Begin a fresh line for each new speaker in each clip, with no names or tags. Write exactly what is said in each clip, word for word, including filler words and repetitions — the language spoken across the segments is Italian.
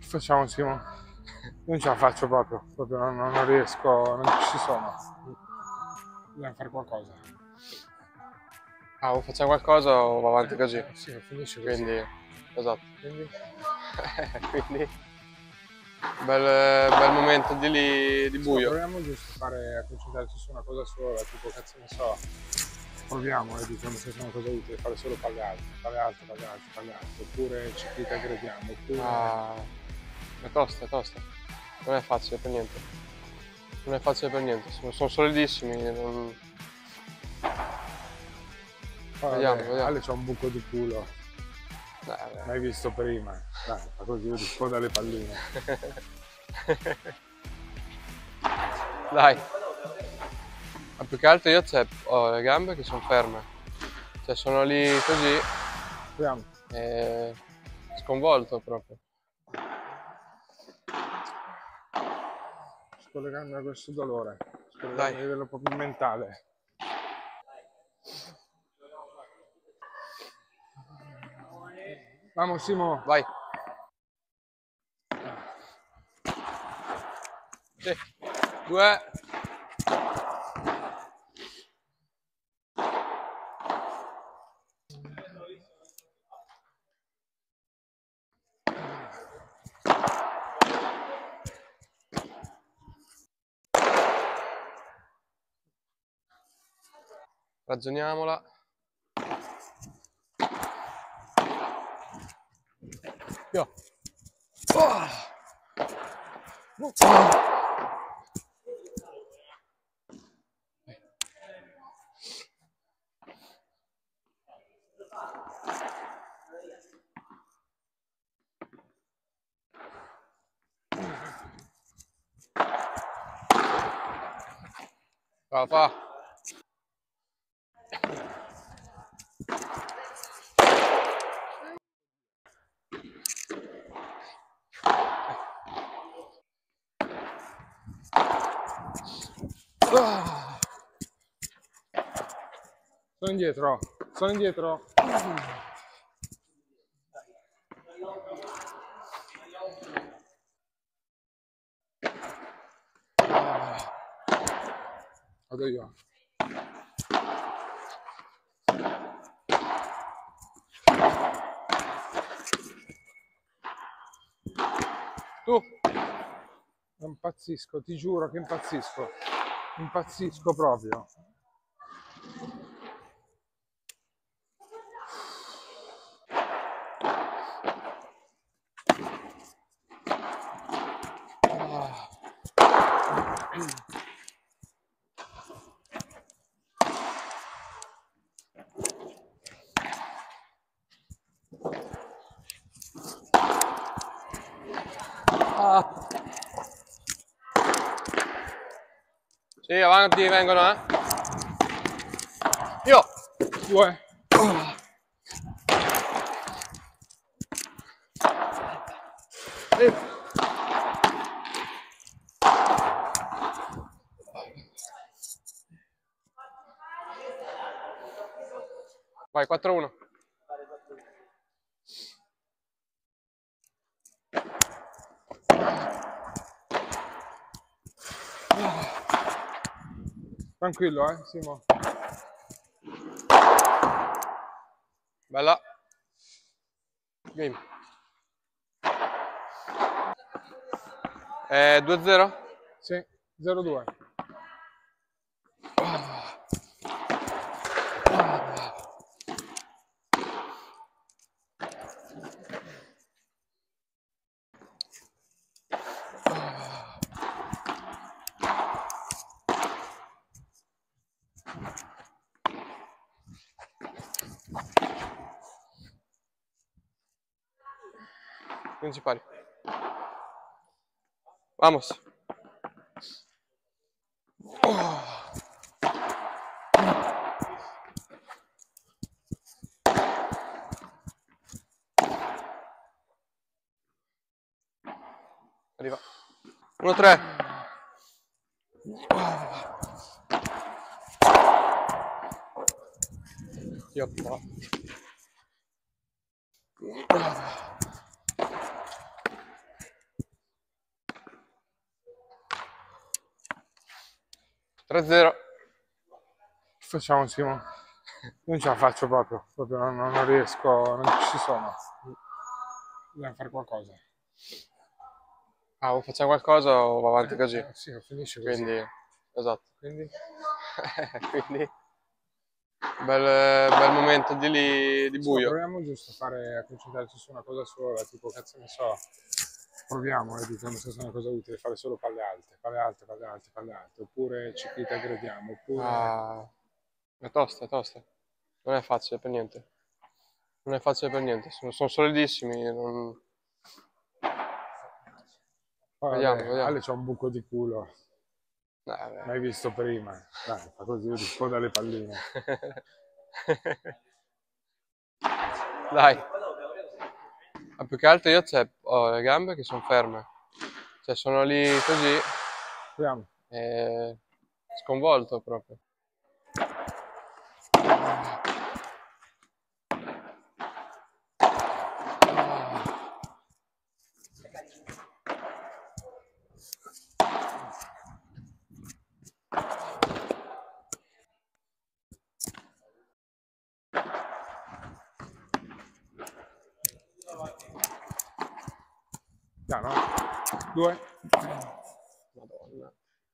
Facciamo Simo? Non ce la faccio proprio, proprio non, non riesco, non ci sono. Dobbiamo fare qualcosa.
Ah, o facciamo qualcosa o va avanti così.
Eh, sì, finisce così.
Quindi, esatto.
Quindi,
Quindi, bel, bel momento di lì di
sì,
buio.
proviamo giusto a fare, a concentrarci su una cosa sola, tipo cazzo ne so. Proviamo e diciamo se sono una cosa utile, fare solo palle alte, palle alte, palle alte, palle alte, oppure ciclita grediamo, oppure.
Ah, è tosta, è tosta. Non è facile per niente. Non è facile per niente, sono, sono solidissimi. Non...
Oh,
Vediamo,
vabbè,
vediamo.
Ale c'ha un buco di culo,
Dai, vabbè.
mai visto prima. Dai, fa così risponde alle palline.
Dai. Ma più che altro io c'è, ho le gambe che sono ferme. Cioè sono lì così.
Proviamo.
E... sconvolto proprio.
Scollegando a questo dolore, scollegando
Dai.
a livello proprio mentale. Vamos Simo.
Vai. Sì. Due. Ragioniamola. Io. Oh. Va, fa.
Sono indietro, sono indietro. Vado io.
Tu.
Impazzisco, ti giuro che impazzisco. Impazzisco proprio.
Ah. Sì, avanti vengono, eh. Io.
Due.
Eh. Vai, quattro uno.
Tranquillo, eh, Simo.
Bella. Game. Eh, due zero?
Sì, zero due.
Principali. Vamos. Oh. Arriva. uno tre. Yoppa. tre a zero.
Facciamo Simo. Io non ce la faccio proprio, proprio non, non riesco, non ci sono. Dobbiamo fare qualcosa.
Ah, o facciamo qualcosa o va avanti così.
Eh, sì, finisce così.
Quindi, esatto.
Quindi?
Quindi, bel, bel momento di lì di
Sì,
buio.
proviamo giusto a fare, a concentrarci su una cosa sola, tipo cazzo ne so. Proviamo, e dico, non so se è una cosa utile, fare solo palle alte, palle alte, palle alte, palle alte, oppure ciclite aggrediamo, oppure...
Ah, è tosta, è tosta. Non è facile per niente. Non è facile per niente. Sono, sono solidissimi. Non...
Poi,
Vediamo,
vabbè,
vediamo.
Ale c'ha un buco di culo,
Eh,
mai visto prima. Dai, fa così, risponde alle palline.
Dai. Ma più che altro io c'è, ho le gambe che sono ferme. Cioè sono lì così.
Proviamo.
E... sconvolto proprio.
Piano, due.
Madonna.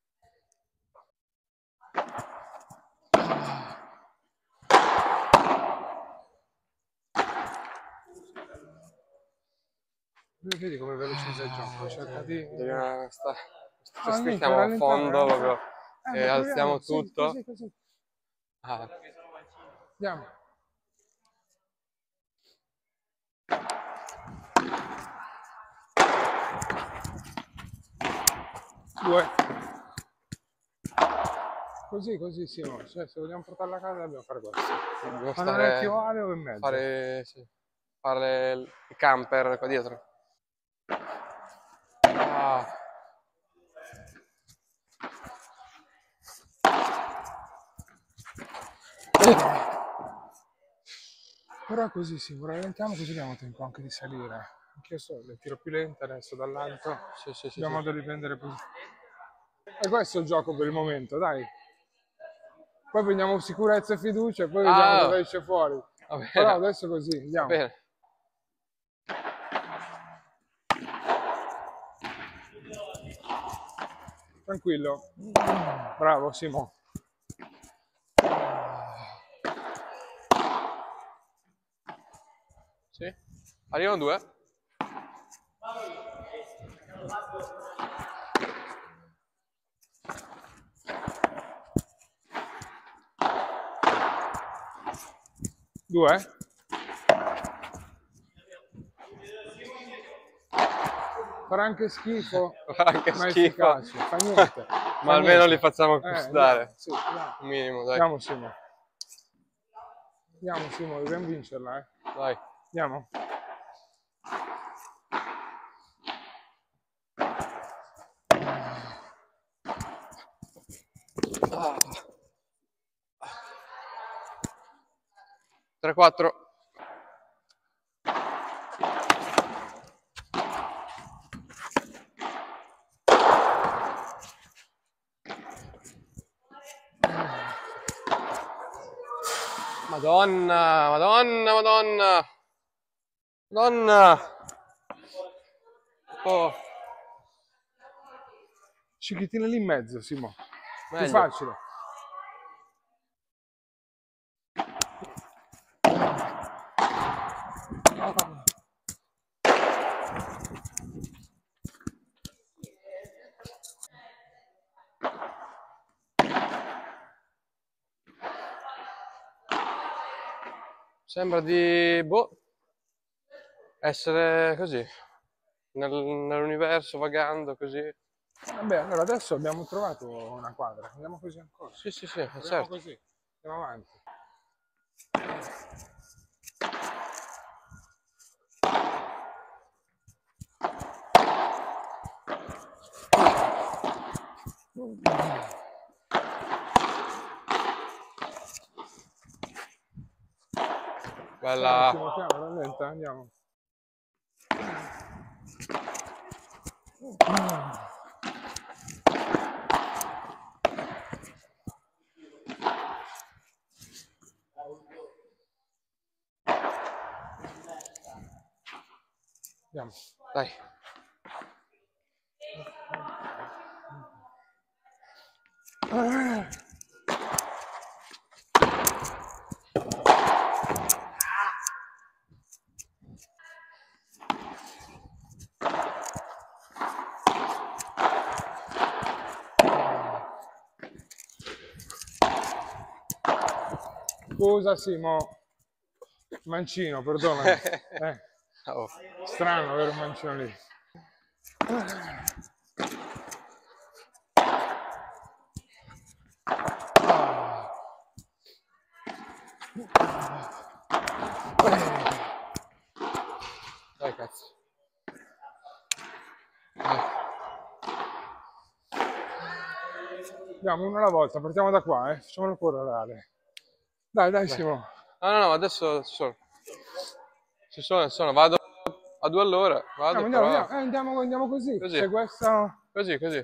Vedi come velocizza il gioco, cerca di...
Dobbiamo sta...
Ah, niente,
stiamo a
rallentare,
fondo proprio.
Eh,
E
ma
alziamo
proviamo, sì,
tutto.
così, così.
Ah.
Andiamo. Due. Così, così, sì, no. Cioè, se vogliamo portarla a casa dobbiamo fare questo.
Dobbiamo
Ma
stare...
non è più ale o in mezzo?
Fare, sì. Fare il camper qua dietro. Ah.
Però è così, sì, rallentiamo così abbiamo tempo anche di salire. Anche io so, le tiro più lente adesso dall'alto.
Sì, sì, sì,
Abbiamo
sì.
modo di prendere così. E questo è il gioco per il momento, dai. Poi prendiamo sicurezza e fiducia e poi vediamo
Ah,
dove esce fuori.
va bene.
Però adesso così,
Va
andiamo.
bene.
Tranquillo. Bravo Simo.
Sì. Arrivano due.
Due? Farà anche schifo,
Fa anche
ma è
schifo.
efficace. Fa niente.
Ma
Fa
almeno
niente.
li facciamo
Eh,
gustare.
andiamo, sì, andiamo.
Un minimo, dai.
Andiamo Simo. Andiamo Simo, dobbiamo vincerla, eh.
Dai.
Andiamo.
Ah. tre quattro. Madonna, madonna, madonna. Madonna. Oh,
Cicchitine lì in mezzo, Simo. Più
meglio.
facile.
Sembra di, boh, essere così, nel- nell'universo, vagando così.
Vabbè, allora adesso abbiamo trovato una quadra. Andiamo così ancora.
Sì, sì, sì,
Proviamo
certo.
così. Andiamo avanti.
Bella.
Piano, piano, rallenta, andiamo. Andiamo.
Dai.
Scusa Simo, mancino, perdonami. Eh,
Oh.
strano avere un mancino lì.
Dai cazzo. Dai.
Andiamo uno alla volta, partiamo da qua, eh. Facciamolo correre. Dai, dai,
Dai.
Simo.
No, no, no, adesso ci sono. Ci sono, ci sono. Vado a due all'ora. Vado,
Andiamo, andiamo,
però...
andiamo, eh, andiamo, andiamo così.
Così.
Se questa...
Così, così.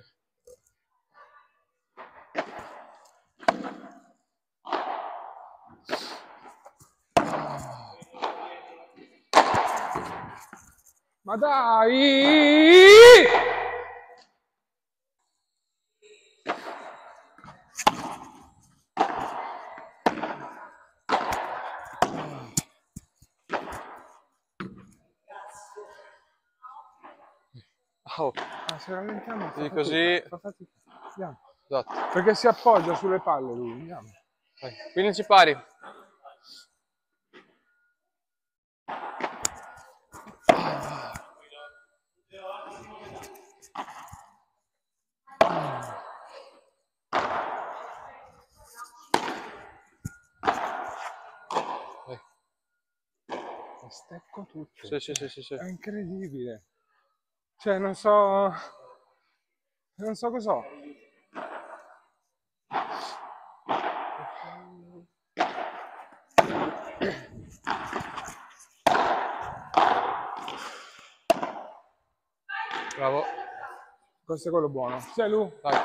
Ma dai!
Oh.
Ah, se rallentiamo fa
Sì,
fatica,
così.
fa fatica. Andiamo.
Esatto.
Perché si appoggia sulle palle lui, andiamo.
Dai. Quindi ci pari. Dai.
Stecco tutto.
Sì, sì, sì, sì, sì.
È incredibile. Cioè, non so... Non so cos'ho.
Bravo.
Questo è quello buono. Sei Lu?
Dai.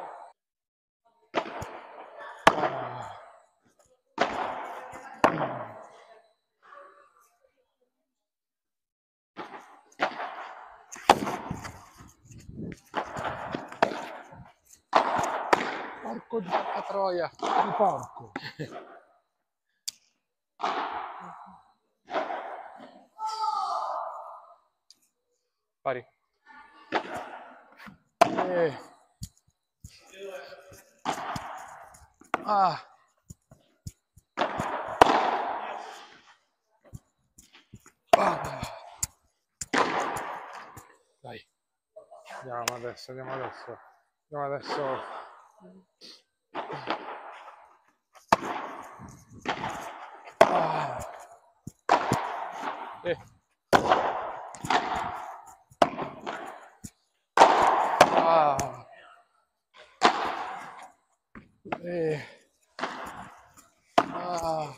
Porco di,
Porca troia.
di porco.
Pari.
Eh. Ah.
Ah. Dai.
Andiamo adesso, andiamo adesso. Andiamo adesso.
Ah. Eh. Ah. Eh. Ah.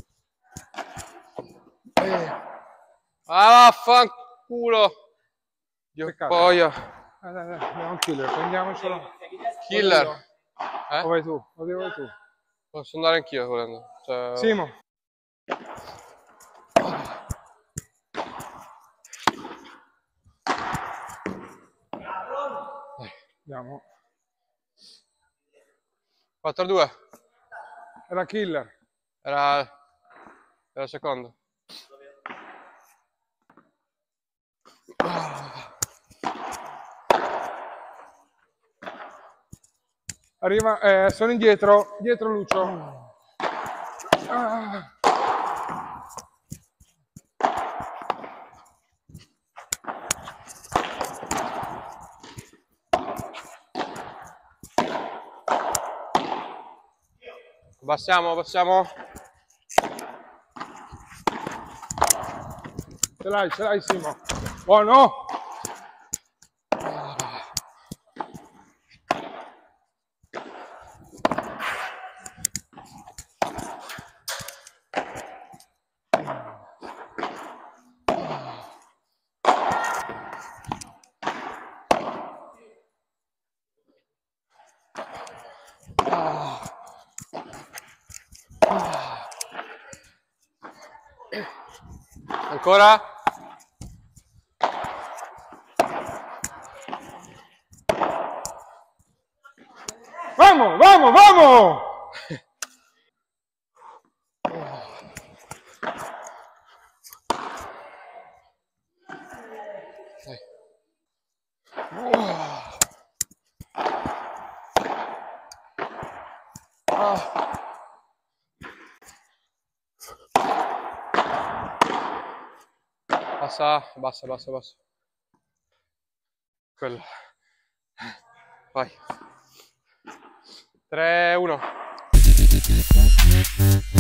Eh. Ah, vaffanculo. Dio
Peccato.
boia.
Eh, dai, dai, andiamo un killer, prendiamocelo.
Killer.
O
Eh?
vai tu, o vai tu.
Posso andare anch'io volendo. Cioè...
Simo.
Dai.
Andiamo.
quattro a due.
Era killer.
Era... Era il secondo.
Arriva, eh, sono indietro, dietro Lucio. Ah.
Abbassiamo, abbassiamo.
Ce l'hai, ce l'hai Simo. Buono.
Ancora?
Vamos, vamos, vamos!
Dai. Ah. Basta, basta, basta, basta. Quello. Vai. tre, uno.